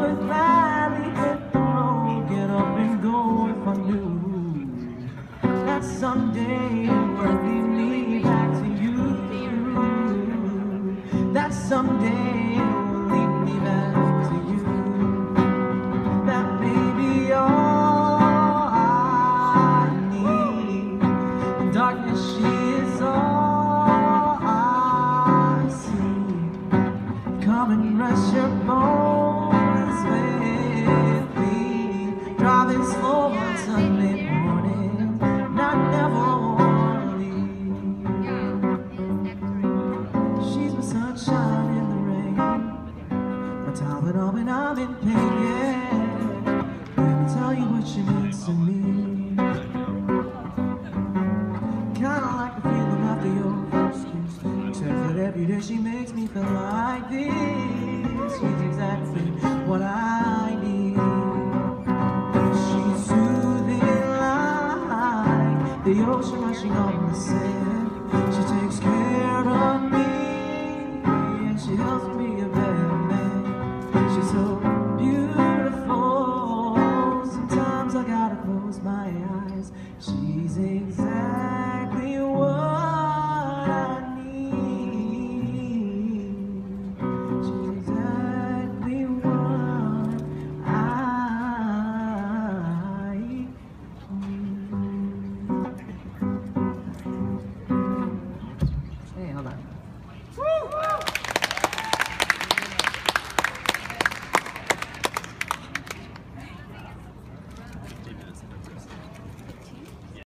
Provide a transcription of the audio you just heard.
would gladly hit the road, get up and go if I knew that someday it would lead me back to you. That someday it will lead me back to you. That may be all I need. In darkness she is all I see. Come and rest your bones with me. Driving slow on Sunday morning, and I never want to leave. She's my sunshine in the rain, my Tylenol when I'm in pain, yeah. Let me tell you what she means to me. Kinda like the feeling after your first kiss, except that every day she makes me feel like this.